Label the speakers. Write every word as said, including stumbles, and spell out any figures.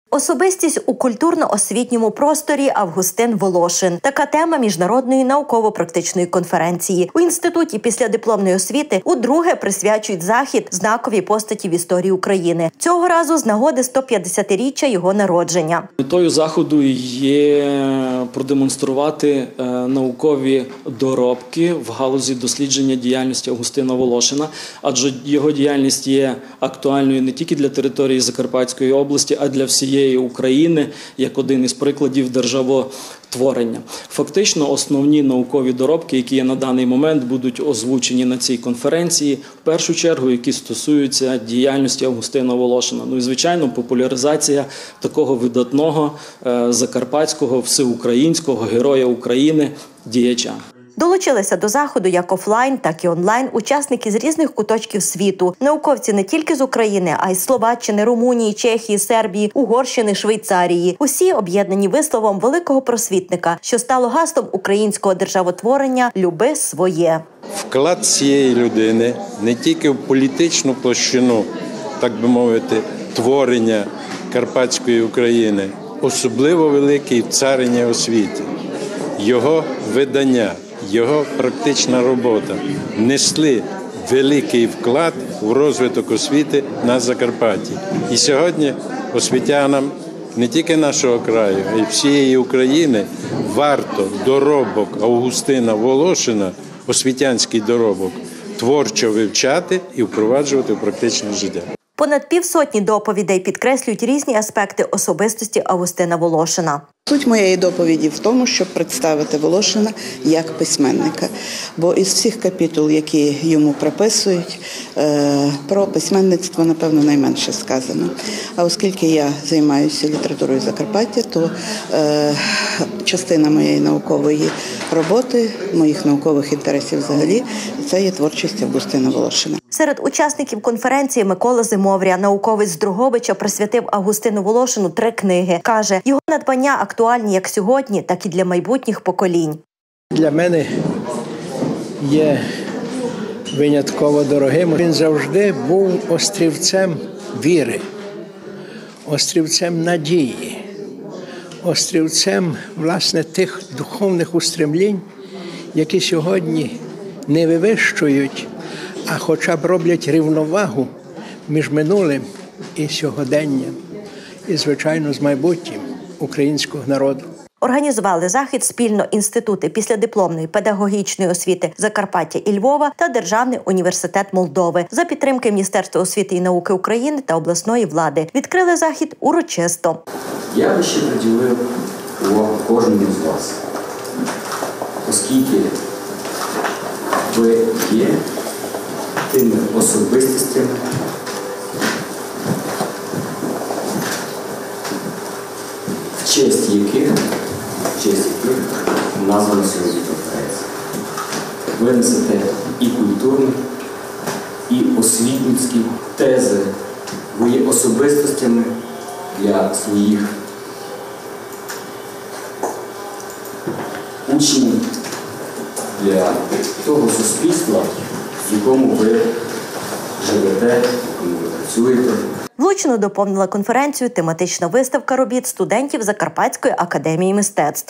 Speaker 1: Особистість у культурно-освітньому просторі Августин Волошин. Така тема міжнародної науково-практичної конференції. У Інституті післядипломної освіти удруге присвячують захід знаковій постаті в історії України. Цього разу з нагоди сто п'ятдесятиріччя його народження.
Speaker 2: Метою заходу є продемонструвати наукові доробки в галузі дослідження діяльності Августина Волошина, адже його діяльність є актуальною не тільки для території Закарпатської області, а для всієї України, як один із прикладів державотворення. Фактично, основні наукові доробки, які є на даний момент, будуть озвучені на цій конференції, в першу чергу, які стосуються діяльності Августина Волошина. Ну і, звичайно, популяризація такого видатного закарпатського, всеукраїнського героя України, діяча.
Speaker 1: Долучилися до заходу як офлайн, так і онлайн учасники з різних куточків світу. Науковці не тільки з України, а й з Словаччини, Румунії, Чехії, Сербії, Угорщини, Швейцарії. Усі об'єднані висловом великого просвітника, що стало гаслом українського державотворення «Люби своє».
Speaker 3: Вклад цієї людини не тільки в політичну площину, так би мовити, творення Карпатської України, особливо великий в царині освіти. Його видання, його практична робота несли великий вклад у розвиток освіти на Закарпатті. І сьогодні освітянам не тільки нашого краю, а й всієї України варто доробок Августина Волошина, освітянський доробок, творчо вивчати і впроваджувати в практичне життя.
Speaker 1: Понад півсотні доповідей підкреслюють різні аспекти особистості Августина Волошина.
Speaker 4: Суть моєї доповіді в тому, щоб представити Волошина як письменника. Бо із всіх капітул, які йому приписують, про письменництво, напевно, найменше сказано. А оскільки я займаюся літературою Закарпаття, то частина моєї наукової роботи, моїх наукових інтересів взагалі, це є творчість Августина Волошина.
Speaker 1: Серед учасників конференції Микола Зимовря, науковець з Дрогобича, присвятив Августину Волошину три книги. Каже, його надбання актуальні як сьогодні, так і для майбутніх поколінь.
Speaker 5: Для мене є винятково дорогим. Він завжди був острівцем віри, острівцем надії, острівцем, власне, тих духовних устремлінь, які сьогодні не вивищують, а хоча б роблять рівновагу між минулим і сьогоденням, і, звичайно, з майбутнім українського народу.
Speaker 1: Організували захід спільно Інститути післядипломної педагогічної освіти Закарпаття і Львова та Державний університет Молдови за підтримки Міністерства освіти і науки України та обласної влади. Відкрили захід урочисто.
Speaker 6: Я би ще приділив увагу кожному з вас, оскільки ви є тими особистостями, в честь яких, в честь яких названа сьогодні конференція. Ви несете і культурні, і освітницькі тези. Ви є особистостями для своїх учнів, для того суспільства, в якому ви живете, в якому ви працюєте.
Speaker 1: Влучно доповнила конференцію тематична виставка робіт студентів Закарпатської академії мистецтв.